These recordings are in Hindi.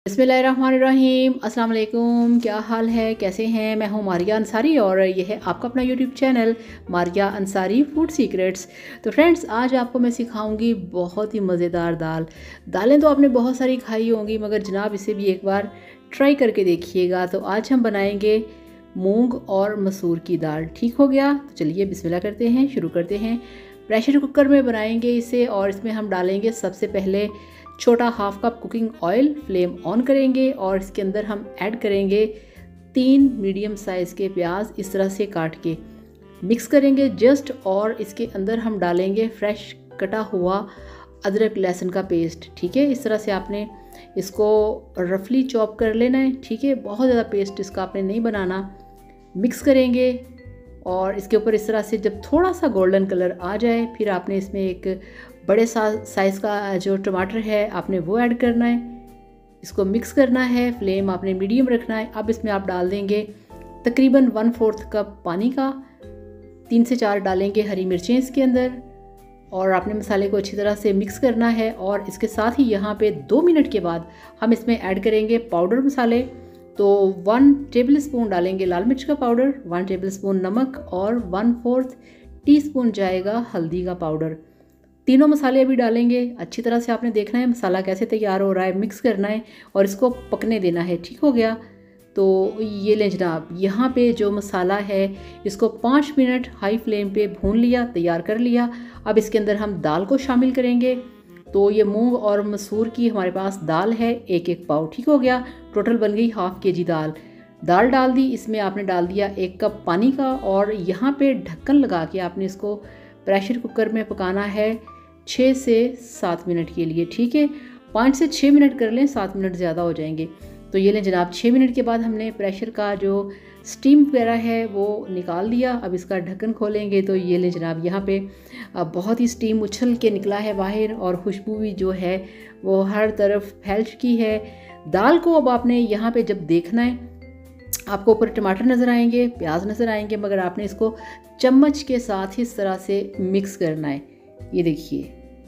बिस्मिल्लाहिर्रहमानिर्रहीम। अस्सलाम वालेकुम। क्या हाल है, कैसे हैं? मैं हूं मारिया अंसारी और यह है आपका अपना YouTube channel Maria Ansari food secrets. तो फ्रेंड्स, आज आपको मैं सिखाऊंगी बहुत ही मज़ेदार दाल। दालें तो आपने बहुत सारी खाई होंगी, मगर जनाब इसे भी एक बार ट्राई करके देखिएगा। तो आज हम बनाएंगे मूंग और मसूर की दाल। ठीक हो गया? तो चलिए बिस्मिल्लाह करते हैं, शुरू करते हैं। प्रेशर कुकर में बनाएंगे इसे और इसमें हम डालेंगे सबसे पहले छोटा half cup cooking oil. Flame on करेंगे और इसके अंदर हम ऐड करेंगे 3 मीडियम साइज़ के प्याज इस तरह से काट के मिक्स करेंगे जस्ट। और इसके अंदर हम डालेंगे फ्रेश कटा हुआ अदरक लहसुन का पेस्ट। ठीक है, इस तरह से आपने इसको रफली चॉप कर लेना है। ठीक है, बहुत ज़्यादा पेस्ट इसका आपने नहीं बनाना। मिक्स करेंगे और इसके ऊपर इस तरह से जब थोड़ा सा गोल्डन कलर आ जाए, फिर आपने इसमें एक बड़े साइज़ का जो टमाटर है आपने वो ऐड करना है। इसको मिक्स करना है, फ्लेम आपने मीडियम रखना है। अब इसमें आप डाल देंगे तकरीबन 1/4 कप पानी का। 3 से 4 डालेंगे हरी मिर्चें इसके अंदर और आपने मसाले को अच्छी तरह से मिक्स करना है। और इसके साथ ही यहाँ पे 2 मिनट के बाद हम इसमें ऐड करेंगे पाउडर मसाले। तो 1 टेबल स्पून डालेंगे लाल मिर्च का पाउडर, 1 टेबल स्पून नमक और 1/4 टीस्पून जाएगा हल्दी का पाउडर। तीनों मसाले अभी डालेंगे। अच्छी तरह से आपने देखना है मसाला कैसे तैयार हो रहा है, मिक्स करना है और इसको पकने देना है। ठीक हो गया? तो ये लें जनाब, यहाँ पे जो मसाला है इसको 5 मिनट हाई फ्लेम पे भून लिया, तैयार कर लिया। अब इसके अंदर हम दाल को शामिल करेंगे। तो ये मूंग और मसूर की हमारे पास दाल है 1-1 पाव। ठीक हो गया? टोटल बन गई ½ kg दाल डाल दी। इसमें आपने डाल दिया 1 कप पानी का और यहाँ पे ढक्कन लगा के आपने इसको प्रेशर कुकर में पकाना है 6 से 7 मिनट के लिए। ठीक है, 5 से 6 मिनट कर लें, 7 मिनट ज़्यादा हो जाएंगे। तो ये लें जनाब, 6 मिनट के बाद हमने प्रेशर का जो स्टीम वगैरह है वो निकाल दिया। अब इसका ढक्कन खोलेंगे तो ये लें जनाब, यहाँ पे बहुत ही स्टीम उछल के निकला है बाहर और खुशबू भी जो है वो हर तरफ फैल चुकी है। दाल को अब आपने यहाँ पे जब देखना है, आपको ऊपर टमाटर नज़र आएंगे, प्याज नज़र आएंगे, मगर आपने इसको चम्मच के साथ इस तरह से मिक्स करना है। ये देखिए,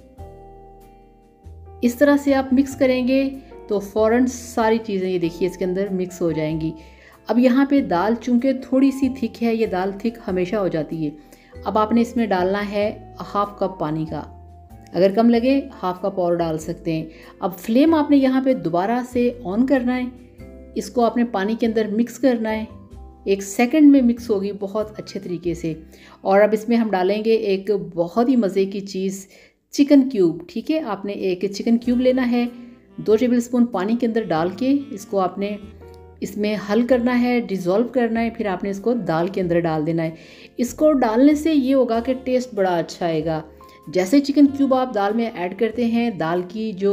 इस तरह से आप मिक्स करेंगे तो फ़ौरन सारी चीज़ें ये देखिए इसके अंदर मिक्स हो जाएंगी। अब यहाँ पे दाल चूँकि थोड़ी सी थिक है, ये दाल थिक हमेशा हो जाती है। अब आपने इसमें डालना है ½ कप पानी का। अगर कम लगे ½ कप और डाल सकते हैं। अब फ्लेम आपने यहाँ पे दोबारा से ऑन करना है। इसको आपने पानी के अंदर मिक्स करना है। 1 सेकंड में मिक्स होगी बहुत अच्छे तरीके से। और अब इसमें हम डालेंगे एक बहुत ही मज़े की चीज़, चिकन क्यूब। ठीक है, आपने एक चिकन क्यूब लेना है, 2 टेबल स्पून पानी के अंदर डाल के इसको आपने इसमें हल करना है, डिज़ोल्व करना है। फिर आपने इसको दाल के अंदर डाल देना है। इसको डालने से ये होगा कि टेस्ट बड़ा अच्छा आएगा। जैसे चिकन क्यूब आप दाल में ऐड करते हैं, दाल की जो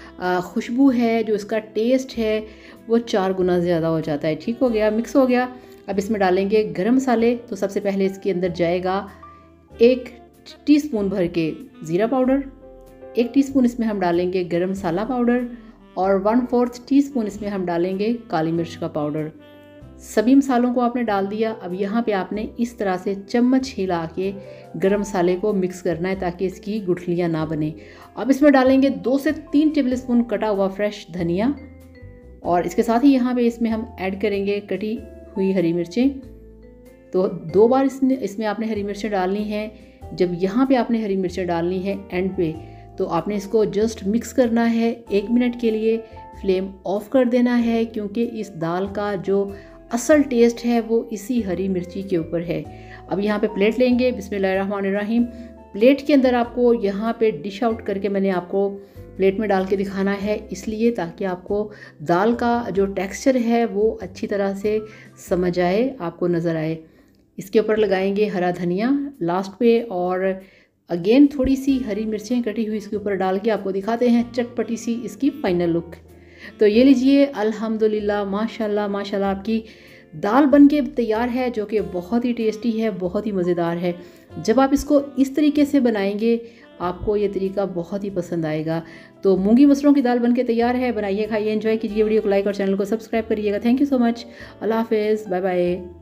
खुशबू है, जो इसका टेस्ट है, वो 4 गुना ज़्यादा हो जाता है। ठीक हो गया? मिक्स हो गया। अब इसमें डालेंगे गरम मसाले। तो सबसे पहले इसके अंदर जाएगा 1 टीस्पून भर के ज़ीरा पाउडर, 1 टीस्पून इसमें हम डालेंगे गरम मसाला पाउडर और 1/4 टीस्पून इसमें हम डालेंगे काली मिर्च का पाउडर। सभी मसालों को आपने डाल दिया। अब यहाँ पे आपने इस तरह से चम्मच हिला के गरम मसाले को मिक्स करना है ताकि इसकी गुठलियाँ ना बने। अब इसमें डालेंगे 2 से 3 टेबल स्पून कटा हुआ फ्रेश धनिया और इसके साथ ही यहाँ पे इसमें हम ऐड करेंगे कटी हुई हरी मिर्चें। तो 2 बार इसमें आपने हरी मिर्चें डालनी हैं। जब यहाँ पे आपने हरी मिर्चें डालनी है एंड पे, तो आपने इसको जस्ट मिक्स करना है 1 मिनट के लिए। फ्लेम ऑफ कर देना है क्योंकि इस दाल का जो असल टेस्ट है वो इसी हरी मिर्ची के ऊपर है। अब यहाँ पे प्लेट लेंगे। बिस्मिल्लाहिर्रहमानिर्रहीम। प्लेट के अंदर आपको यहाँ पे डिश आउट करके मैंने आपको प्लेट में डाल के दिखाना है, इसलिए ताकि आपको दाल का जो टेक्सचर है वो अच्छी तरह से समझ आए, आपको नज़र आए। इसके ऊपर लगाएंगे हरा धनिया लास्ट पे और अगेन थोड़ी सी हरी मिर्चें कटी हुई इसके ऊपर डाल के आपको दिखाते हैं चटपटी सी इसकी फाइनल लुक। तो ये लीजिए, अल्हम्दुलिल्लाह, माशाल्लाह माशाल्लाह, आपकी दाल बन के तैयार है, जो कि बहुत ही टेस्टी है, बहुत ही मज़ेदार है। जब आप इसको इस तरीके से बनाएंगे आपको ये तरीका बहुत ही पसंद आएगा। तो मूंगी मसरों की दाल बनके तैयार है। बनाइए, खाइए, एंजॉय कीजिए। वीडियो को लाइक और चैनल को सब्सक्राइब करिएगा। Thank you so much. अल्लाह हाफिज़, बाय बाय।